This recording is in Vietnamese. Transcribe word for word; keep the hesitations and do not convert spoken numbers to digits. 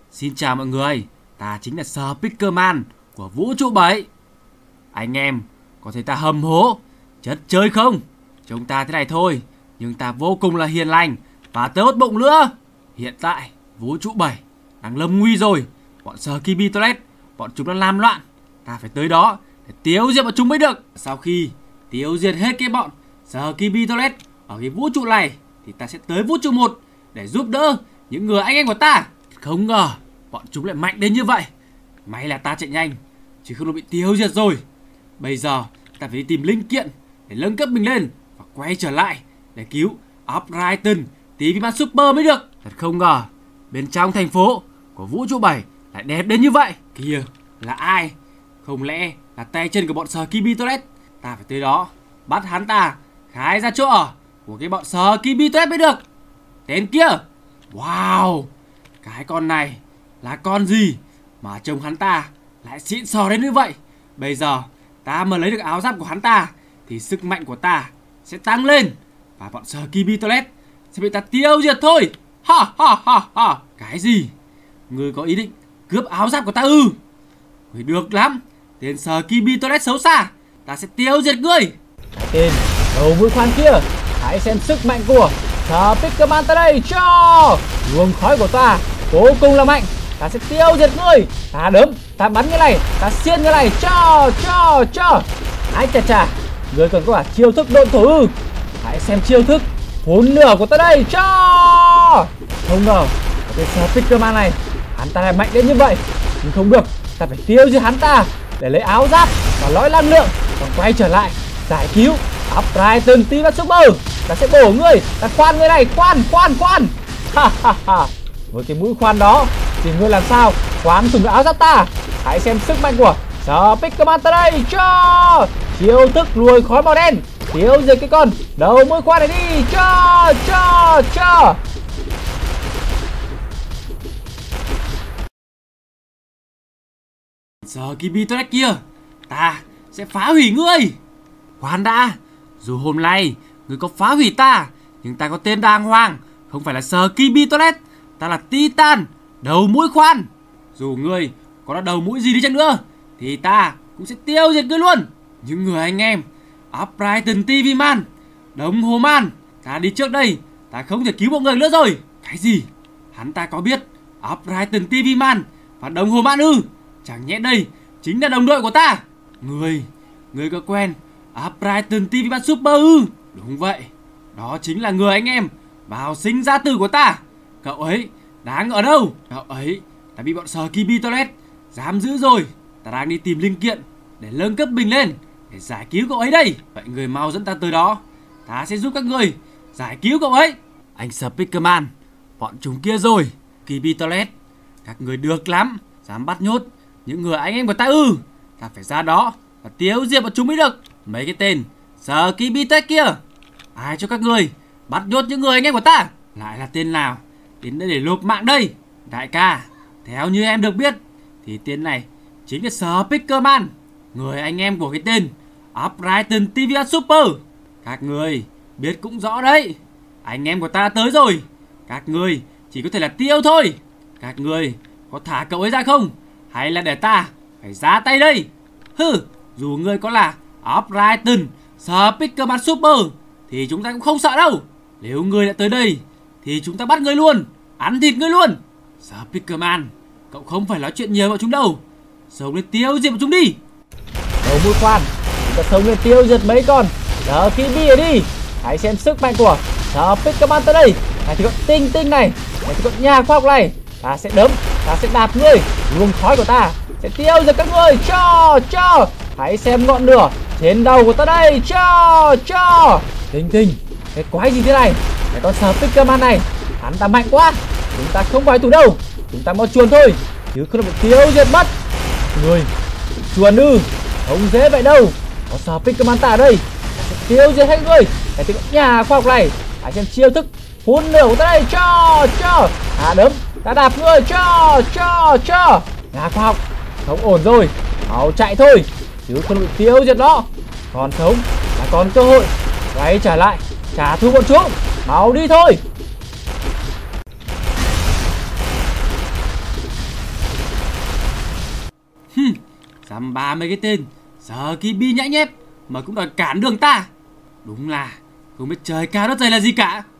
Xin chào mọi người, ta chính là Speakerman của Vũ trụ bảy. Anh em có thấy ta hầm hố, chất chơi không? Chúng ta thế này thôi, nhưng ta vô cùng là hiền lành và tốt bụng nữa. Hiện tại Vũ trụ bảy đang lâm nguy rồi. Bọn Skibidi Toilet, bọn chúng đang làm loạn. Ta phải tới đó để tiêu diệt bọn chúng mới được. Sau khi tiêu diệt hết cái bọn Skibidi Toilet ở cái vũ trụ này thì ta sẽ tới vũ trụ một để giúp đỡ những người anh em của ta. Không ngờ bọn chúng lại mạnh đến như vậy. May là ta chạy nhanh, chứ không bị tiêu diệt rồi. Bây giờ ta phải đi tìm linh kiện để nâng cấp mình lên và quay trở lại để cứu Uprising ti vi Man Super mới được. Thật không ngờ bên trong thành phố của vũ trụ bảy lại đẹp đến như vậy. Kìa là ai? Không lẽ là tay chân của bọn Skibidi Toilet? Ta phải tới đó bắt hắn ta khai ra chỗ ở của cái bọn Skibidi Toilet mới được. Tên kia, wow, cái con này là con gì mà trông hắn ta lại xịn sò đến như vậy? Bây giờ ta mà lấy được áo giáp của hắn ta thì sức mạnh của ta sẽ tăng lên và bọn Skibidi Toilet sẽ bị ta tiêu diệt thôi. Ha ha ha ha. Cái gì? Ngươi có ý định cướp áo giáp của ta ư? Ngươi được lắm, tên Skibidi Toilet xấu xa, ta sẽ tiêu diệt ngươi. Cái tên đầu mũi khoan kia, hãy xem sức mạnh của Speakerman tới đây cho. Luồng khói của ta vô cùng là mạnh, ta sẽ tiêu diệt ngươi. Ta đấm, ta bắn cái này, ta xiên cái này cho cho cho. Ái chà chà, ngươi còn có cả chiêu thức độn thổ ư? Hãy xem chiêu thức phun lửa của ta đây cho. Không ngờ cái Speakerman này hắn ta lại mạnh đến như vậy, nhưng không được, ta phải tiêu diệt hắn ta để lấy áo giáp và lõi năng lượng, còn quay trở lại giải cứu Uprising ti vi Man Super. Ta sẽ bổ ngươi, ta khoan ngươi này, khoan khoan khoan. Ha ha ha. Với cái mũi khoan đó thì ngươi làm sao khoan thủng áo giáp ta? Hãy xem sức mạnh của Speakerman tới đây cho. Chiêu thức lùi khói màu đen, tiêu diệt cái con đầu mũi khoan này đi cho cho cho. Skibidi Toilet kia, ta sẽ phá hủy ngươi. Khoan đã, dù hôm nay ngươi có phá hủy ta, nhưng ta có tên đàng hoàng, không phải là Skibidi Toilet. Ta là Titan đầu mũi khoan. Dù ngươi có là đầu mũi gì đi chăng nữa thì ta cũng sẽ tiêu diệt ngươi luôn. Những người anh em Uprising ti vi Man, Đồng Hồ Man, ta đi trước đây, ta không thể cứu mọi người nữa rồi. Cái gì? Hắn ta có biết Uprising ti vi Man và Đồng Hồ Man ư? Chẳng nhẽ đây chính là đồng đội của ta? Người, người có quen Uprising ti vi Man Super ư? Đúng vậy, đó chính là người anh em bào sinh ra tử của ta. Cậu ấy đang ở đâu? Cậu ấy đã bị bọn Skibidi Toilet giam giữ rồi. Ta đang đi tìm linh kiện để nâng cấp mình lên để giải cứu cậu ấy đây. Vậy người mau dẫn ta tới đó, ta sẽ giúp các người giải cứu cậu ấy. Anh Speakerman, bọn chúng kia rồi. Skibidi Toilet, các người được lắm, dám bắt nhốt những người anh em của ta ư? Ta phải ra đó và tiêu diệt bọn chúng mới được. Mấy cái tên Skibidi Toilet kia, ai cho các người bắt nhốt những người anh em của ta? Lại là tên nào đến đây để lột mạng đây? Đại ca, theo như em được biết thì tên này chính là Speakerman, người anh em của cái tên Uprising ti vi Man Super. Các người biết cũng rõ đấy, anh em của ta tới rồi, các người chỉ có thể là tiêu thôi. Các người có thả cậu ấy ra không, hay là để ta phải ra tay đây? Hừ, dù ngươi có là Uprising Speakerman Super thì chúng ta cũng không sợ đâu. Nếu ngươi đã tới đây thì chúng ta bắt ngươi luôn, ăn thịt ngươi luôn. Speakerman, cậu không phải nói chuyện nhiều với bọn chúng đâu, xông lên tiêu diệt bọn chúng đi. Đầu mũi khoan, chúng ta xông lên tiêu diệt mấy con Skibidi đi. Hãy xem sức mạnh của Speakerman tới đây. Này thì con tinh tinh này, này thì con nhà khoa học này, ta sẽ đấm, ta sẽ đạp ngươi. Luồng khói của ta sẽ tiêu diệt các ngươi cho cho. Hãy xem ngọn lửa trên đầu của ta đây cho cho. Tinh tinh, cái quái gì thế này? Cái con Speakerman này, hắn ta mạnh quá, chúng ta không phải thủ đâu. Chúng ta mau chuồn thôi, chứ không bị tiêu diệt mất. Người chuồn ư? Không dễ vậy đâu. Có Speakerman ta ở đây, ta sẽ tiêu diệt hết người. Cái tiếng nhà khoa học này, hãy xem chiêu thức phun lửa của ta đây cho cho. Ta đấm, ta đạp người cho cho cho. Nhà khoa học, không ổn rồi, mau chạy thôi, chứ không bị tiêu diệt nó. Còn sống là còn cơ hội quay trở lại trả thù bọn chúng. Mau đi thôi. Hừm, dăm ba mấy cái tên giờ Kibi nhãi nhép mà cũng đòi cản đường ta. Đúng là không biết trời cao đất dày là gì cả.